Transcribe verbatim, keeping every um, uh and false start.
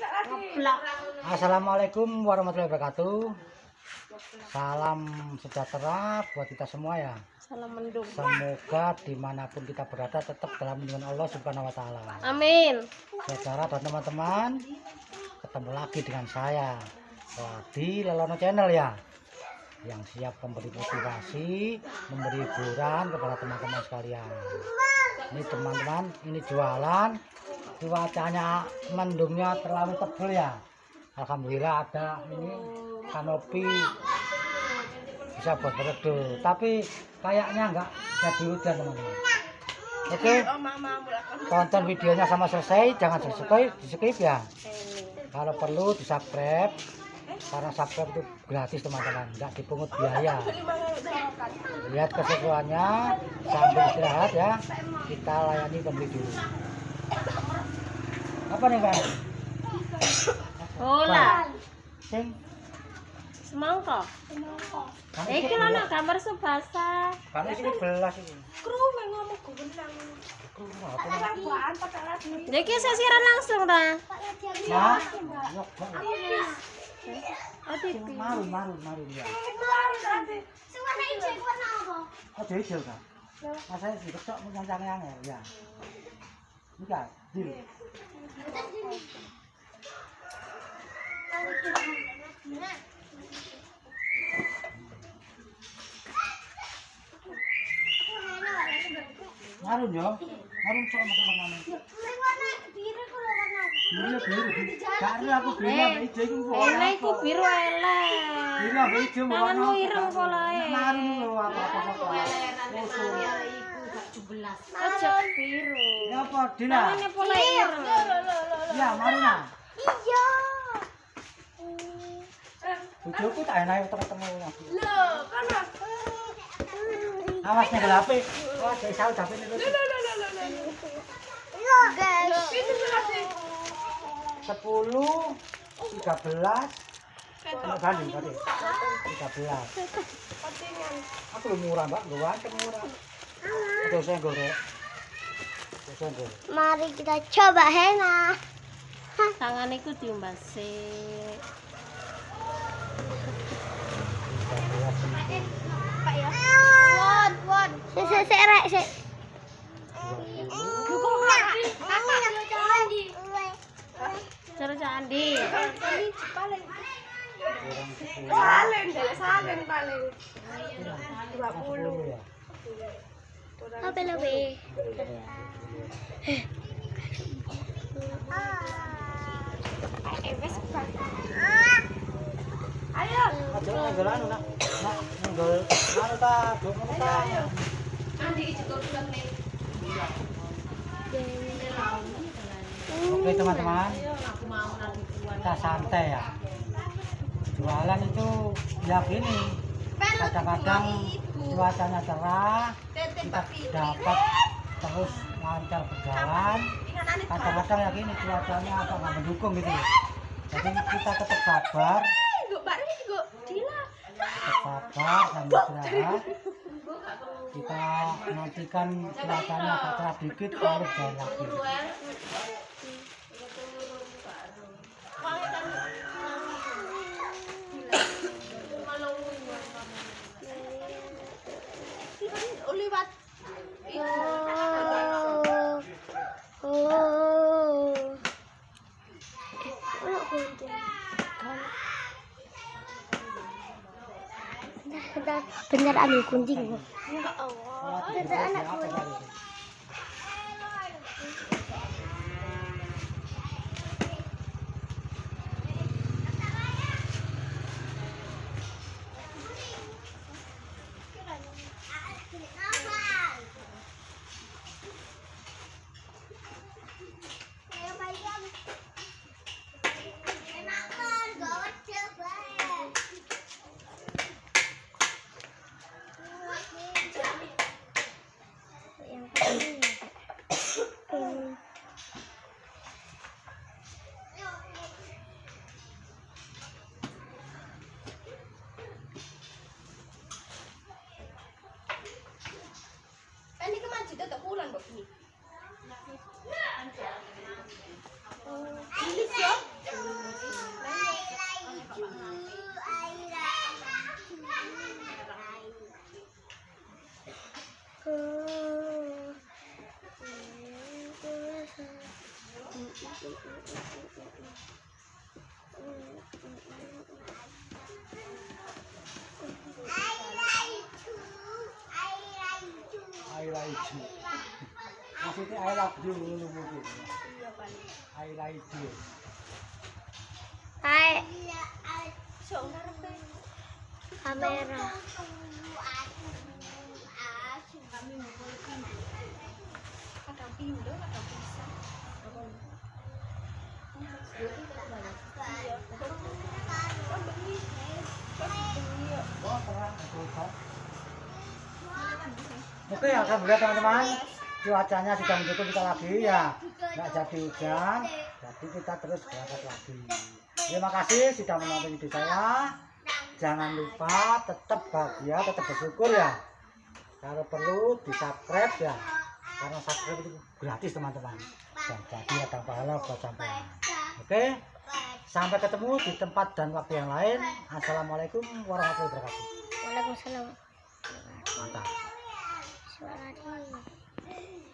Assalamualaikum warahmatullahi wabarakatuh. Salam sejahtera buat kita semua ya. Salam mendung. Semoga dimanapun kita berada tetap dalam lindungan Allah Subhanahu Wa Taala. Amin. Saudara dan teman-teman, ketemu lagi dengan saya di Lelono Channel ya, yang siap memberi motivasi, memberi hiburan kepada teman-teman sekalian. Ini teman-teman, ini jualan, cuacanya mendungnya terlalu tebal ya. Alhamdulillah ada ini kanopi bisa buat bereduh, tapi kayaknya enggak jadi hujan teman-teman. Oke, tonton videonya sama selesai, jangan di skip, di skip ya. Kalau perlu di subscribe, karena subscribe itu gratis teman-teman, enggak dipungut biaya. Lihat keseruannya sambil istirahat ya, kita layani pembeli dulu. Apa nih kan? Bola. Sing Semangka. Eh, iki ana gambar Subasa. kan iki belas iki. Kru ngomong gunang. Kru apa? Iki sesiran langsung ta? Ya. Oh, T V. Marun, marun, marun ya. Warna hijau, warna apa? Oh, hijau kan? Mas saya sih kecok menyancangnya ya. Ini kan, deal. Marun yo, marun cok teman-teman. Warna biru kalau warna apa? Biru biru. Karo aku biru Eh, apa hijau iku. Ele iku biru elek. Biru apa hijau mau warna. Tanganmu ireng polae. Marun lho apa-apa. Ojo biru. Ya apa Dina? Tangannya pola ireng. Ya, Maruna. Iya. Bojoku tak enak ketemu. Loh, kan aku. Awas nek lape. Wah, guys, saya dapat itu. Iya, guys. sepuluh, tiga belas. Ono banding tadi. tiga belas. Aku lu murah, Mbak. Lu wae murah. Itu saya goreng. Itu saya goreng. Mari kita coba henna. Tangan iku diumbase. Pak ya. Won, won. Sik sik sik rek sik. Lu kok mati? Andi. Cara candi. Andi paling. Salen, salen paling. dua puluh ya. Apa lebih? Ayo. Aja nggol anu nak. Nak nggol anu ta, duk ngono ta. Oke teman-teman, kita santai ya. Jualan itu ya gini, kadang-kadang cuacanya cerah, kita dapat terus lancar berjalan. Kadang-kadang ya gini cuacanya apa nggak mendukung gitu. Jadi kita tetap sabar, tetap sabar sambil istirahat. Kita nantikan cuacanya agak cerah dikit, baru jalan lagi. Liwat. Oh. Oh. Bentar, bentar ambil gunting. Ya Allah. Bentar anak gunting. I like you. Maksudnya I love you ngono mungkin. I like you. Hai. Kamera. Oke, alhamdulillah teman-teman, cuacanya sudah mendukung kita lagi ya, nggak jadi hujan, jadi kita terus berangkat lagi. Terima kasih sudah menonton video saya. Jangan lupa tetap bahagia, tetap bersyukur ya. Kalau perlu di subscribe ya, karena subscribe itu gratis teman-teman, dan jadi ada pahala buat sampean. Oke, sampai ketemu di tempat dan waktu yang lain. Assalamualaikum warahmatullahi wabarakatuh. Waalaikumsalam. Mantap. Suara dia.